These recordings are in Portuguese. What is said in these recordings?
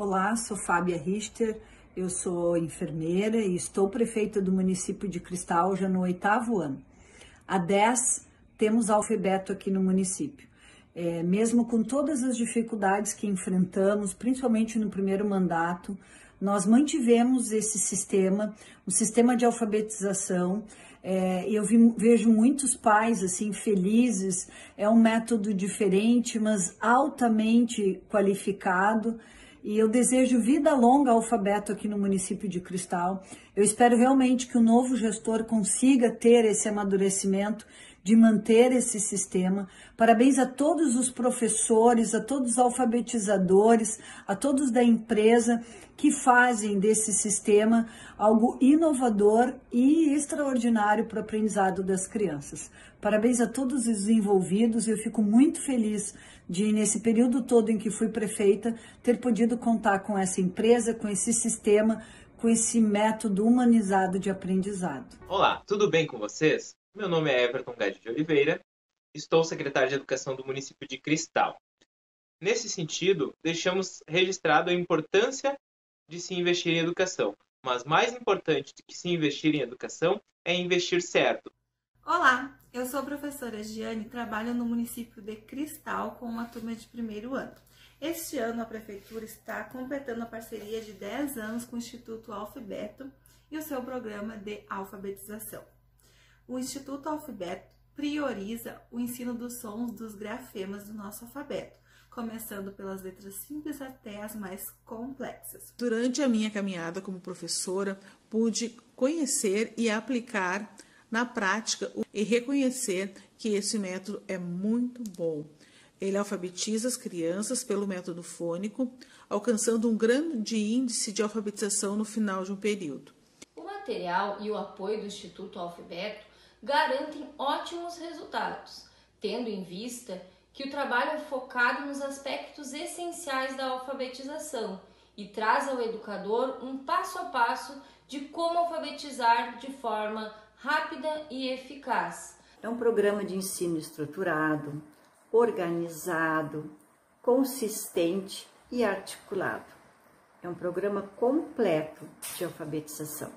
Olá, sou Fábia Richter, eu sou enfermeira e estou prefeita do município de Cristal já no 8º ano. Há 10 temos alfabeto aqui no município. Mesmo com todas as dificuldades que enfrentamos, principalmente no primeiro mandato, nós mantivemos esse sistema, o sistema de alfabetização. Eu vejo muitos pais assim felizes, é um método diferente, mas altamente qualificado. E eu desejo vida longa ao alfabeto aqui no município de Cristal. Eu espero realmente que o novo gestor consiga ter esse amadurecimento de manter esse sistema. Parabéns a todos os professores, a todos os alfabetizadores, a todos da empresa que fazem desse sistema algo inovador e extraordinário para o aprendizado das crianças. Parabéns a todos os envolvidos. Eu fico muito feliz de, nesse período todo em que fui prefeita, ter podido contar com essa empresa, com esse sistema, com esse método humanizado de aprendizado. Olá, tudo bem com vocês? Meu nome é Everton Gade de Oliveira, estou secretário de Educação do município de Cristal. Nesse sentido, deixamos registrado a importância de se investir em educação, mas mais importante do que se investir em educação é investir certo. Olá, eu sou a professora Giane e trabalho no município de Cristal com uma turma de 1º ano. Este ano a prefeitura está completando a parceria de 10 anos com o Instituto Alfabeto e o seu programa de alfabetização. O Instituto Alfabeto prioriza o ensino dos sons dos grafemas do nosso alfabeto, começando pelas letras simples até as mais complexas. Durante a minha caminhada como professora, pude conhecer e aplicar na prática e reconhecer que esse método é muito bom. Ele alfabetiza as crianças pelo método fônico, alcançando um grande índice de alfabetização no final de um período. O material e o apoio do Instituto Alfabeto garantem ótimos resultados, tendo em vista que o trabalho é focado nos aspectos essenciais da alfabetização e traz ao educador um passo a passo de como alfabetizar de forma rápida e eficaz. É um programa de ensino estruturado, organizado, consistente e articulado. É um programa completo de alfabetização.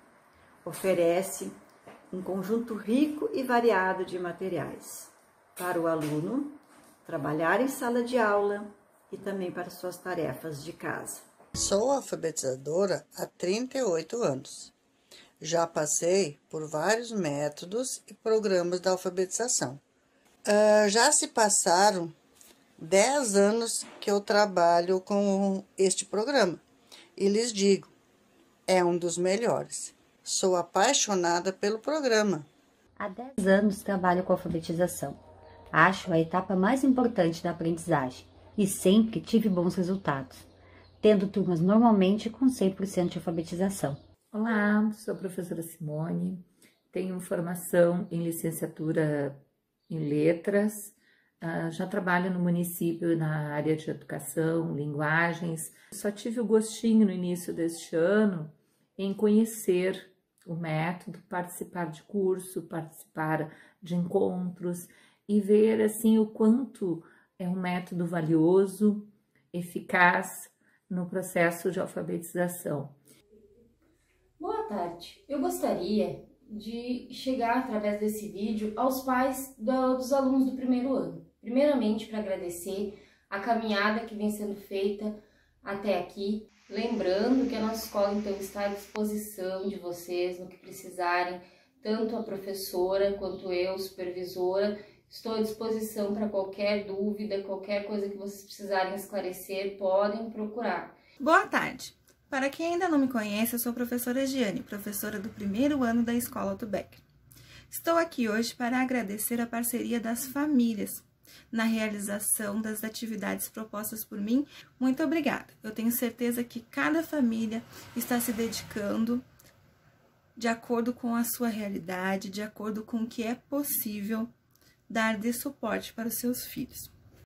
Oferece um conjunto rico e variado de materiais para o aluno trabalhar em sala de aula e também para suas tarefas de casa. Sou alfabetizadora há 38 anos. Já passei por vários métodos e programas de alfabetização. Já se passaram 10 anos que eu trabalho com este programa e lhes digo, é um dos melhores. Sou apaixonada pelo programa. Há 10 anos trabalho com alfabetização. Acho a etapa mais importante da aprendizagem e sempre tive bons resultados, tendo turmas normalmente com 100% de alfabetização. Olá, sou a professora Simone, tenho formação em licenciatura em letras, já trabalho no município na área de educação, linguagens. Só tive o gostinho no início deste ano em conhecer o método, participar de curso, participar de encontros e ver assim o quanto é um método valioso, eficaz no processo de alfabetização. Boa tarde, eu gostaria de chegar através desse vídeo aos pais dos alunos do 1º ano. Primeiramente para agradecer a caminhada que vem sendo feita até aqui. Lembrando que a nossa escola então está à disposição de vocês no que precisarem, tanto a professora quanto eu, supervisora, estou à disposição para qualquer dúvida, qualquer coisa que vocês precisarem esclarecer, podem procurar. Boa tarde! Para quem ainda não me conhece, eu sou a professora Giane, professora do 1º ano da Escola Otto Becker. Estou aqui hoje para agradecer a parceria das famílias na realização das atividades propostas por mim. Muito obrigada. Eu tenho certeza que cada família está se dedicando de acordo com a sua realidade, de acordo com o que é possível dar de suporte para os seus filhos.